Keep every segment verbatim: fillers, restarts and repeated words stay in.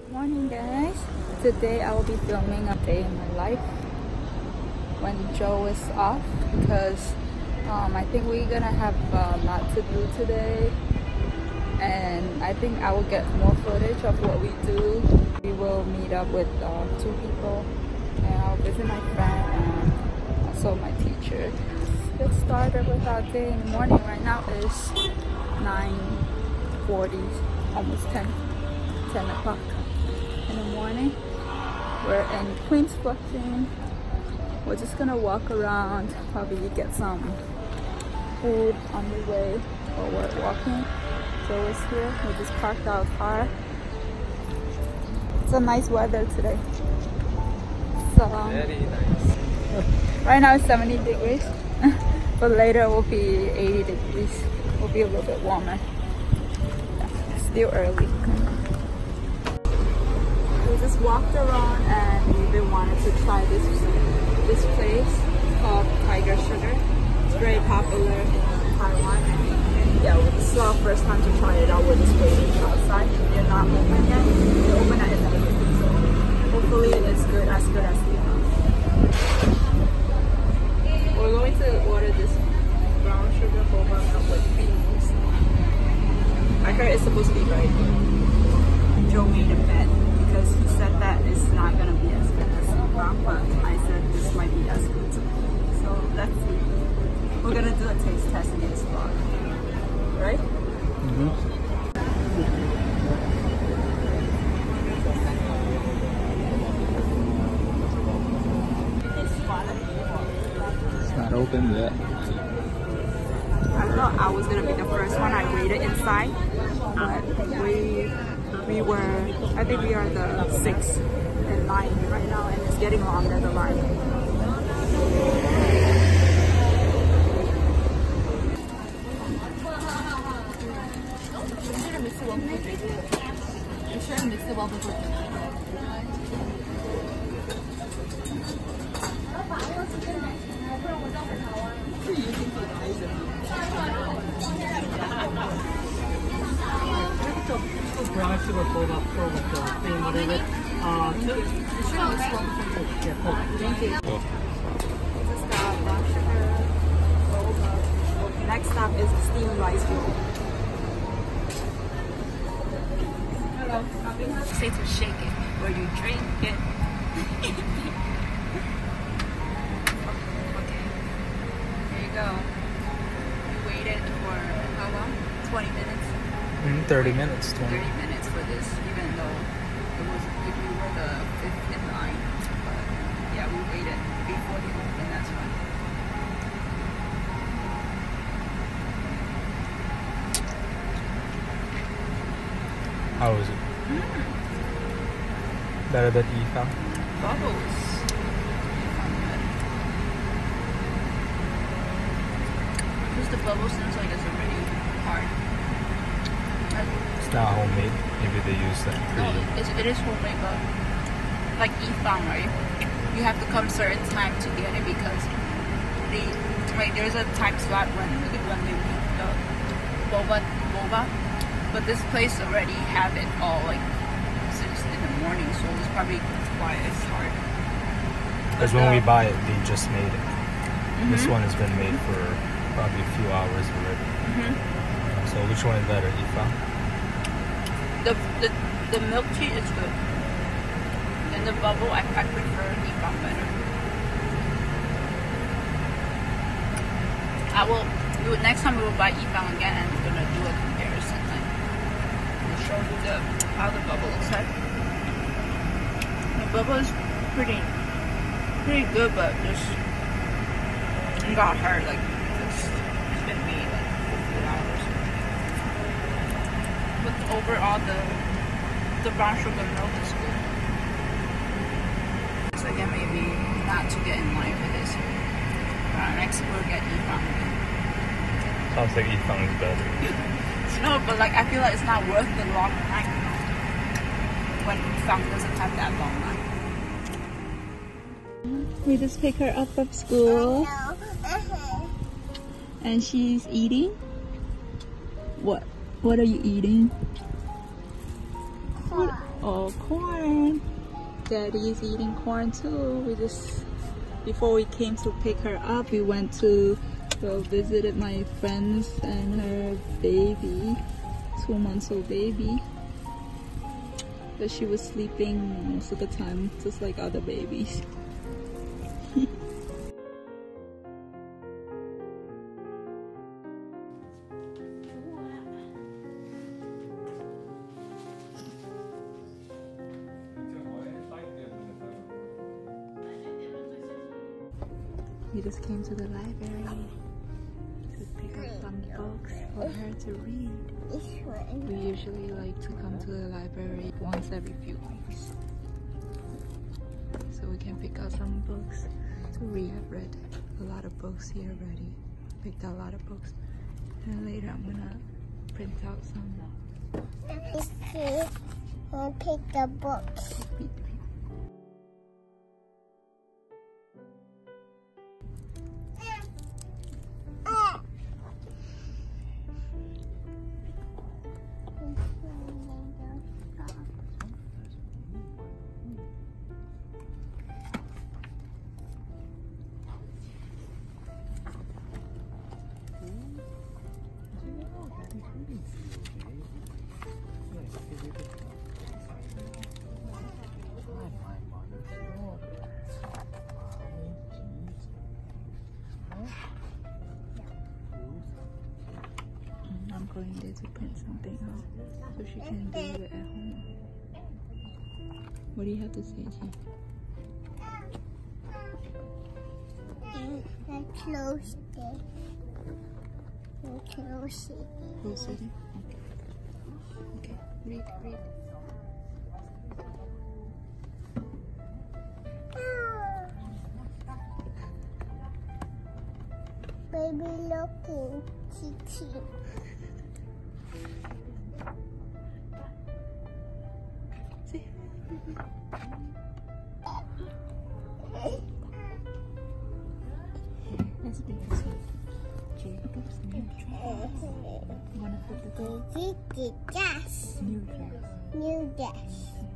Morning guys, today I will be filming a day in my life when Joe is off because um, I think we're gonna have a lot to do today, and I think I will get more footage of what we do. We will meet up with uh, two people and I'll visit my friend and also my teacher. Let's get started with our day in the morning. Right now is nine forty, almost ten o'clock in the morning. We're in Queens Flushing. We're just gonna walk around, probably get some food on the way while we're walking. Joe is here. We just parked our car. It's a nice weather today. So um, very nice. Right now it's seventy degrees, but later it will be eighty degrees. It will be a little bit warmer. Yeah, it's still early. We just walked around and we've been wanting to try this this place called Tiger Sugar. It's very popular in Taiwan. And yeah, this is our first time to try it out. We're just waiting outside. They're not open yet. They open at eleven, so hopefully it's good, as good as we found. We're going to order this brown sugar boba milk with beans. I heard it's supposed to be very good. Joe made a bet because he said that it's not gonna be as good as Eventful, but I said this might be as good too. So let's see. We're gonna do a taste test in this vlog, right? Mm-hmm. It's not open yet. I thought I was gonna be the first one. I waited inside, but we we were, I think we are the sixth in line right now, and it's getting longer, the line. brown sugar boba for the thing, whatever. Uh, two. Thank you. Just got brown sugar boba. Next stop is steamed rice roll. Hello. Say to shake it or you drink it. Okay. There you go. We waited for how long? twenty minutes. Mm, thirty minutes. twenty. thirty minutes for this, even though it was, we were the fifth in line. But yeah, we waited before they opened, that's why. How was it? Mm. Better than Eventful? Bubbles. Because the bubble seems like it's already hard. It's not homemade. Maybe they use that No, ingredient. it's, it is homemade, but like Eventful, right? You have to come certain time to get it because they like there's a time slot when when they make the boba boba, but this place already have it all like since in the morning, so it's probably why it's hard. Because when we buy it, they just made it. Mm-hmm. This one has been made for probably a few hours already. Mm-hmm. So which one is better, Eventful? The, the the milk tea is good, and the bubble I, I prefer Eventful better. I will we will, next time we will buy Eventful again, and we're gonna do a comparison. Like we'll show you the how the bubble looks like. The bubble is pretty pretty good, but just it got hard. Like it's, it's been made like for four hours. But overall, the the brown sugar milk is good. So again, maybe not to get in line for this. Uh, next, we'll get Eventful again. Sounds like Eventful is better. No, but like I feel like it's not worth the long line, you know, when Eventful doesn't have that long line. We just pick her up from school, and she's eating. What? What are you eating? Chores. Oh, corn. Daddy's eating corn too. We just, before we came to pick her up, we went to go visit my friends and her baby, two months old baby. But she was sleeping most of the time, just like other babies. We just came to the library to pick up some books for her to read. We usually like to come to the library once every few weeks, so we can pick out some books to read. I've read a lot of books here already. Picked out a lot of books, and later I'm gonna print out some. I'll pick the books. I'm going there to print something out so she can do it at home. What do you have to say, G? I closed it. I closed it. Close it. Okay. Okay. Read, read. Baby looking, Kiki. See? Let's read this one. Jacob's new dress. You wanna put the gold? Kiki dress. New dress. New dress.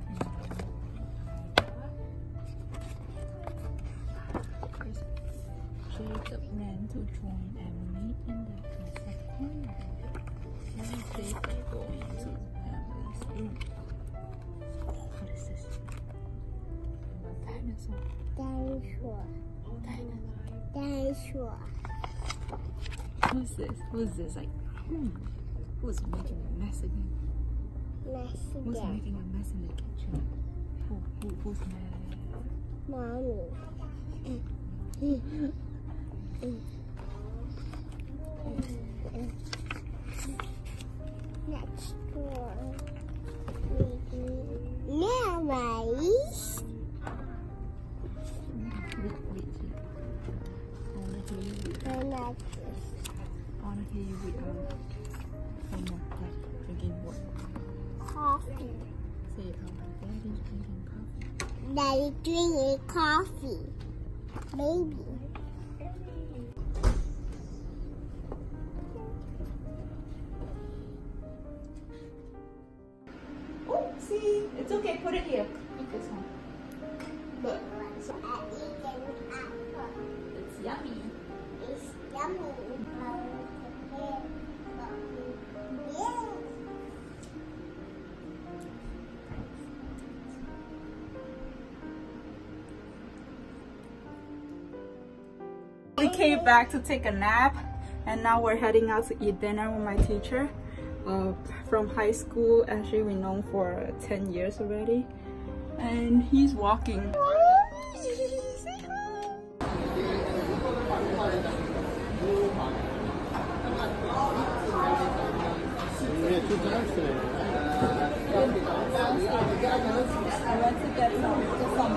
Jacob ran to join Emily in the dress corner. Now Jacob going to Emily's room. What is this? Dinosaur. Dinosaur. Dinosaur. Who's this? Who's this? Like, hmm. Who's making a mess again? Mess Who's again. making a mess in the kitchen? Who, who, who's mad? Mommy. Next one. Now, rice. Wait, wait, wait. I wanna hear you read. I like this. I wanna hear you read out. One more, like, drinking what? Coffee. Say it out loud. Daddy's drinking coffee. Daddy drinking coffee. Baby. Oopsie! It's okay, put it here. Eat this one. Look, So I eat an apple. it's yummy. It's yummy. Yeah. We came back to take a nap, and now we're heading out to eat dinner with my teacher uh, from high school. Actually, we know him for ten years already, and he's walking. I went to get some, some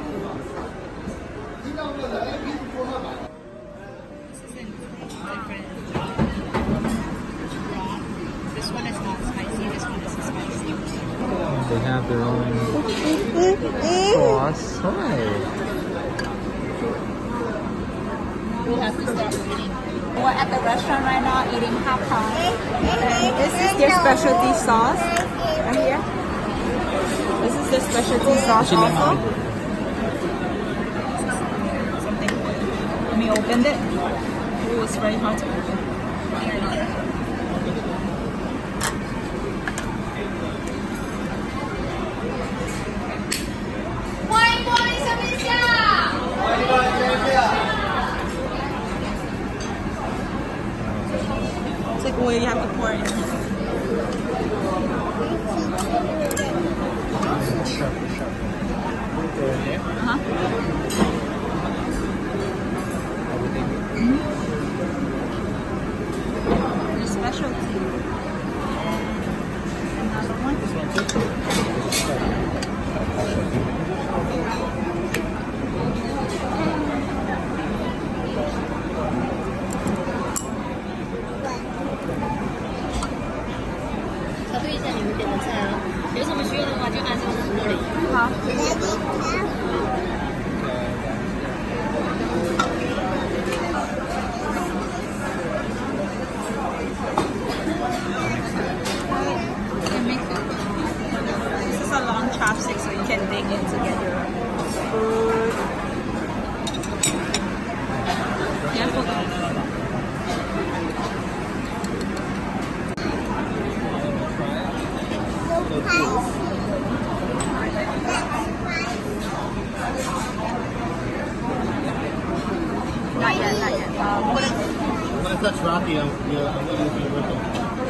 This one is not spicy, this one is spicy. They have their own sauce. Hi. We have to start eating. We're at the restaurant right now eating hot pot. And this is their specialty sauce right here. This is the specialty sauce also. Something. Let me open it. Ooh, it's very hard to open. It's like oil you have to pour in. Huh? Mm-hmm. The specialty. Another one. This one too. Huh? This is a long chopstick, so you can dig in to get your food. Careful though. Not yet, not yet. Um, what is When I touch Rocky, I'm, yeah, I'm going to use the rhythm.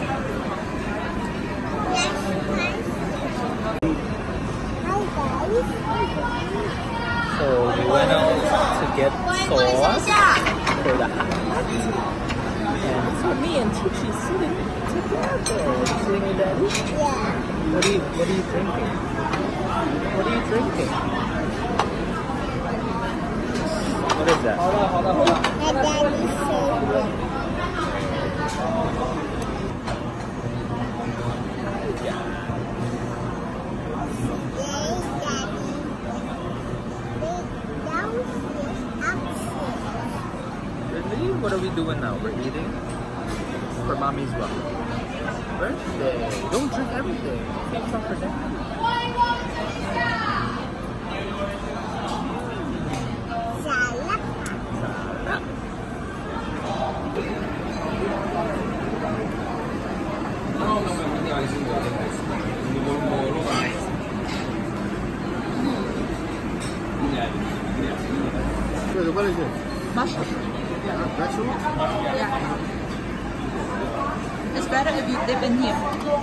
So we went out to get sauce for the hot. And so me and Chichi sitting together. Sitting with Daddy? Yeah. What are you, what are you drinking? What are you drinking? What is that? Hold on, hold on, hold on. My daddy's favorite. Really? What are we doing now? We're eating? For mommy's what? Birthday. Don't drink everything. Take some for daddy. Salad. What is it? mushroom? Vegetable? Yeah. It's better if you dip in here.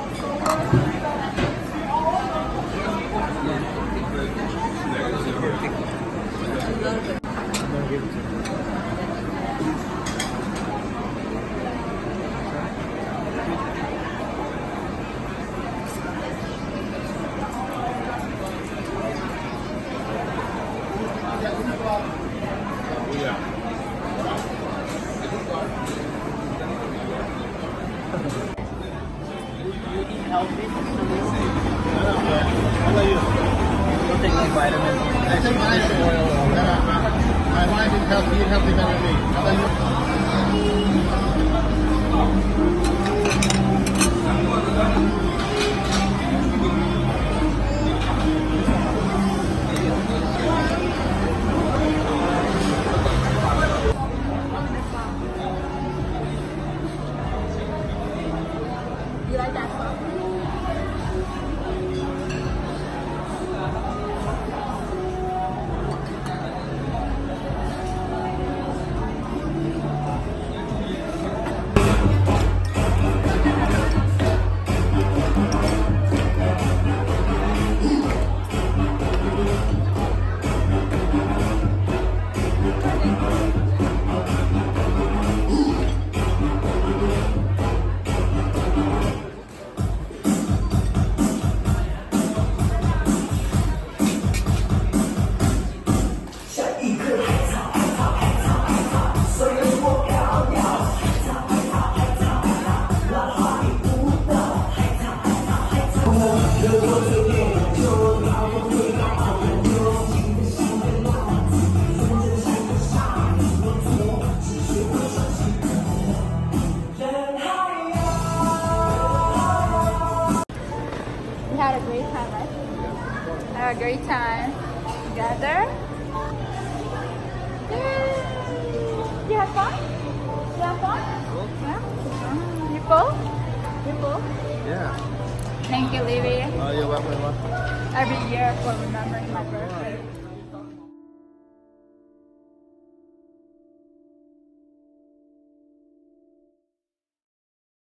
A little bit. I'm gonna give it to you. Healthy. How about you? Don't take any vitamins. I take fish oil. My wife is healthy, eat healthy better than me. How about You like that sauce? We had a great time, right? I a great time together. Yay. You have fun? You have fun? Yeah? Uh-huh. You full? You full? Yeah. Thank you, Livy. Oh, you're welcome. Every year for remembering my birthday.